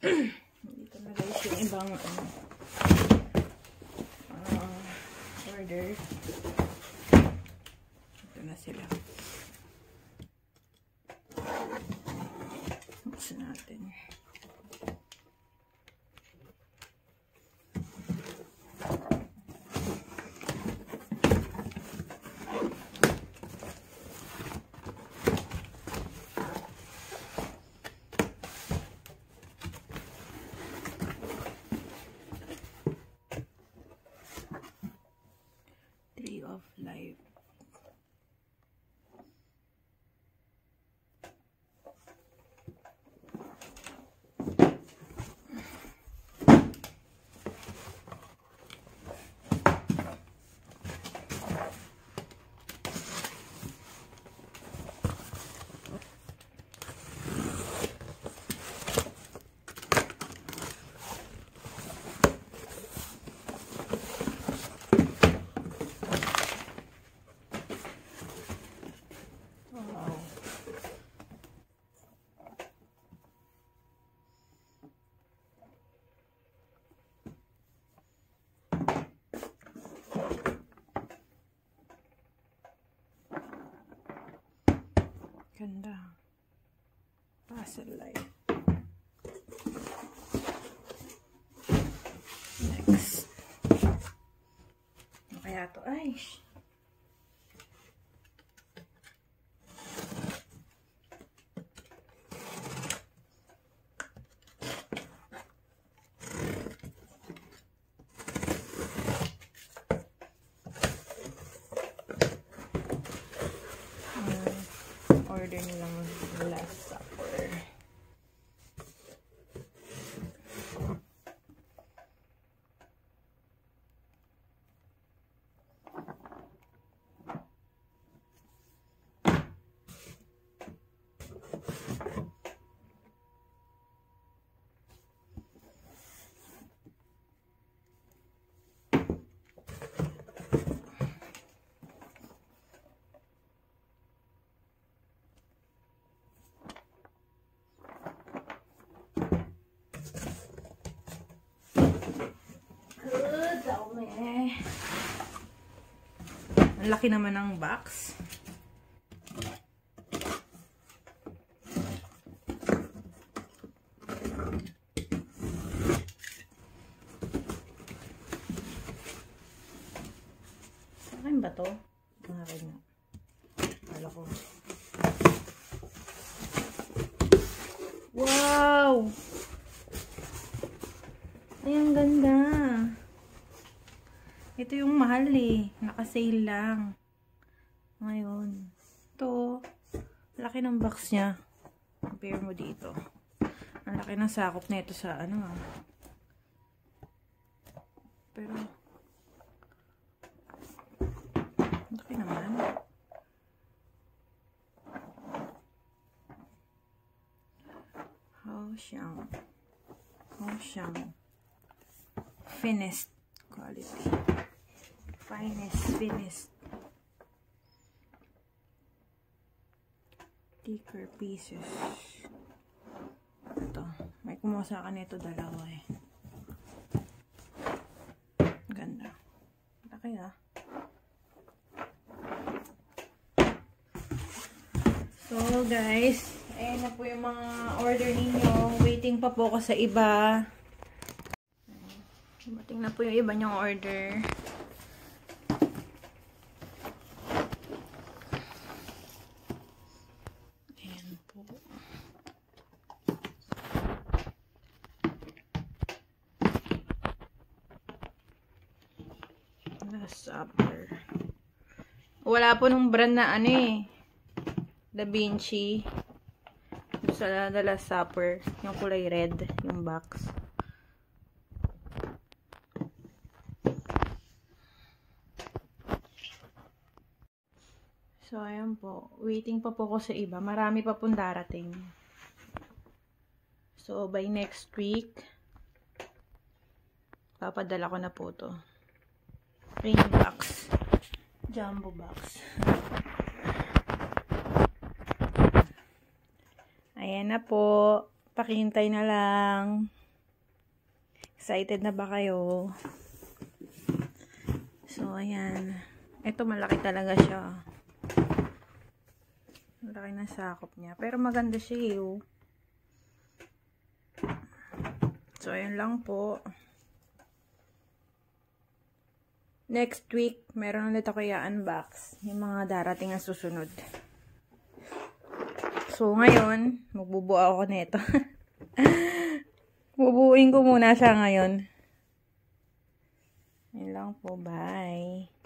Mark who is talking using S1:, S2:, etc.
S1: Dito na guys yung ibang order. Ito na sila. Buksan natin. Tree of Life. Ganda. Puzzle light. Next. Ano kaya to? Ay! Order nilang Last Supper. Ang laki naman ng box. Akin ba to? Akin na. Kala ko. Wow! Ay, ang ganda. Ito yung mahal eh. Naka-sale lang. Ngayon. Ito. Laki ng box niya. Compare mo dito. Ang laki ng sakop na ito sa ano ah. Pero laki naman. Hauxiang. Finest quality. Finest. Thicker pieces. Ito. May kumuha sa akin ito dalawa eh. Ganda. Laki ah. So guys, ayan na po yung mga order ninyo. Waiting pa po ako sa iba. Dumating na po yung iba niyong order. Ayan po. Last Supper. Wala po nung brand na ano eh. Da Vinci. Sa The Last Supper. Yung kulay red. Yung box. So, ayan po. Waiting pa po ko sa iba. Marami pa pong darating. So, by next week, papadala ko na po to. Ring box. Jumbo box. Ayan na po. Pakihintay na lang. Excited na ba kayo? So, ayan. Ito malaki talaga siya. Malaki na sakop niya. Pero maganda siya eh. So, ayan lang po. Next week, meron ulit ako i-unbox yung mga darating na susunod. So, ngayon, magbubuo ako nito. Bubuuin ko muna siya ngayon. Ayan lang po. Bye.